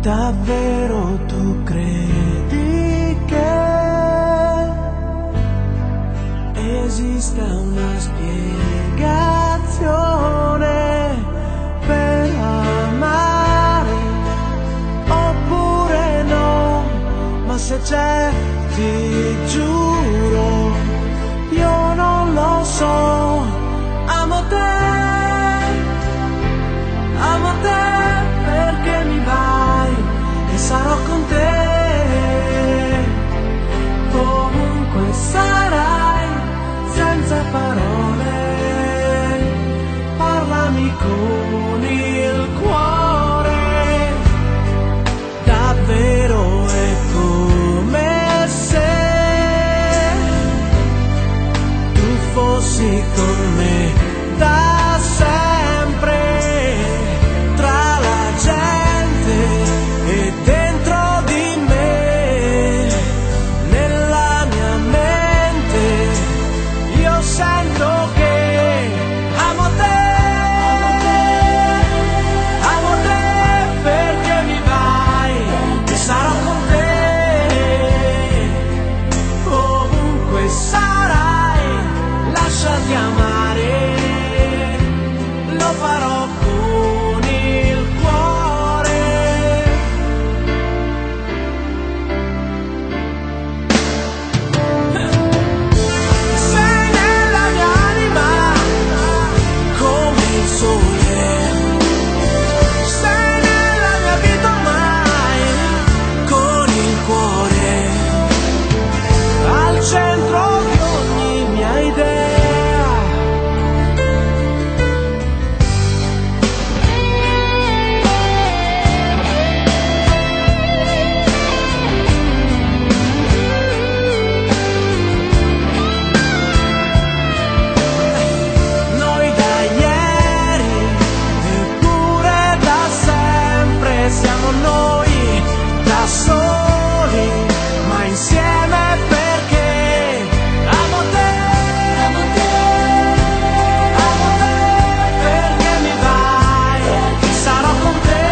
Davvero tu credi che esista una spiegazione per amare oppure no? Ma se c'è, ti giuro, io non lo so. Amo te perché mi vai e sarò con te ovunque sarai, senza parole, parlami con il cuore. Davvero è come se tu fossi con me da sempre, tra la gente e dentro di me, nella mia mente io sento che amo te perché mi vai e sarò con te ovunque sarai, lasciati amare, lo farò con il cuore. Sei nella mia anima come il sole, sei nella mia vita ormai con il cuore al centro di ogni mia idea. Noi da ieri eppure da sempre siamo noi da soli, ma insieme perché amo te perché mi vai, sarò con te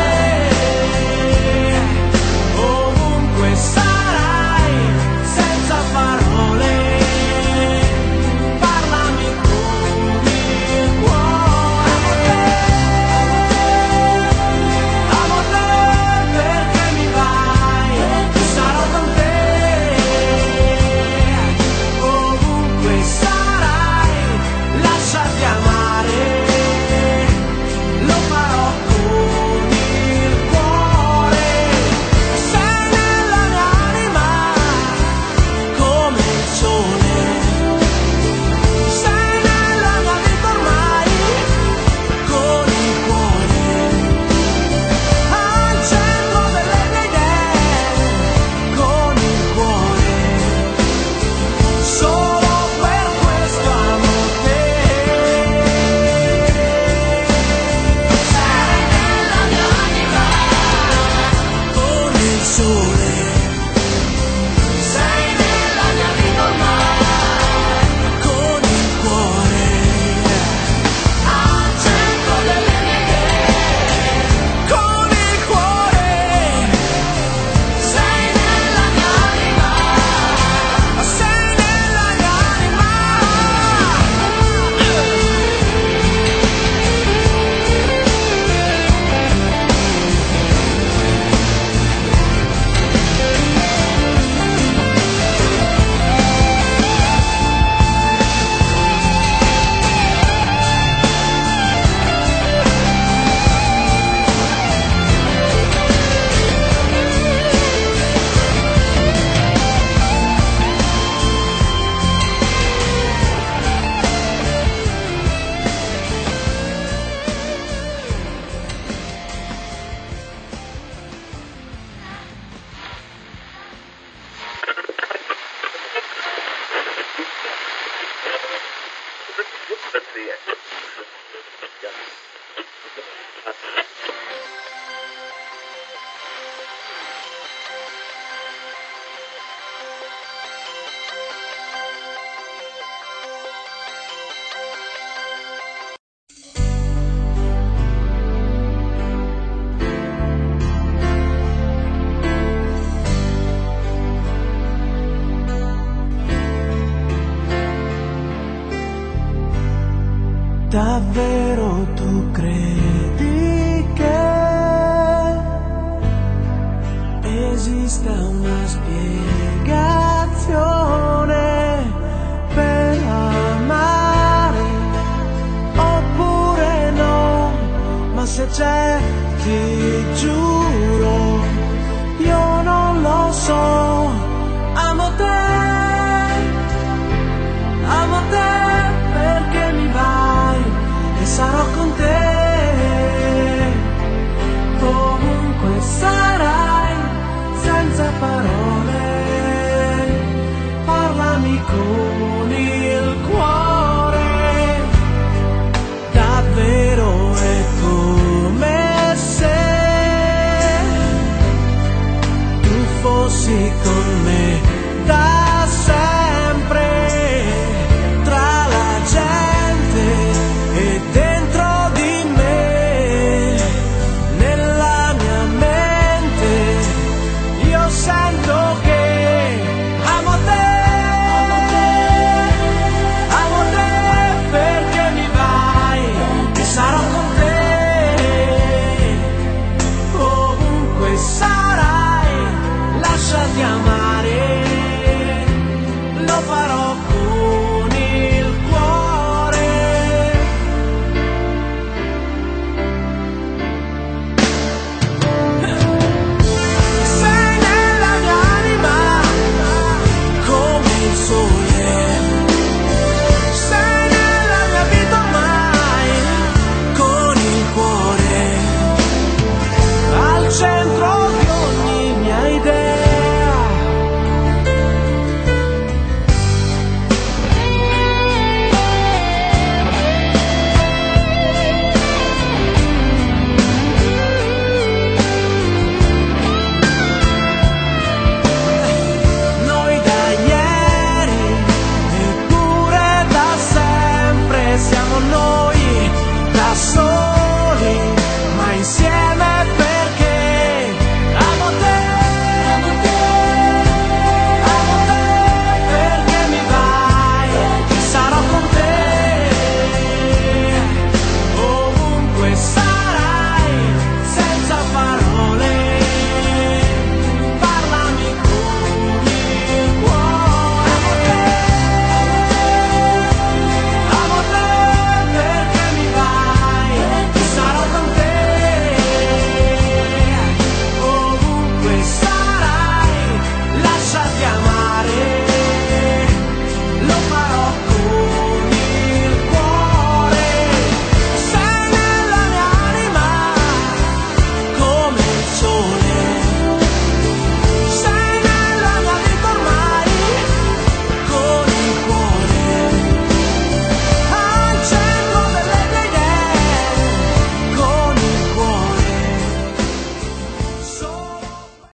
ovunque sarai, senza parole, parlami con il cuore. Amo te perché mi vai Davvero tu credi che esista una spiegazione per amare oppure no? Ma se c'è, ti giuro, io non lo so. Amo te perché mi vai e sarò con te. Comunque sarai, senza parole, parlami con il cuore. Davvero è come se tu fossi con me.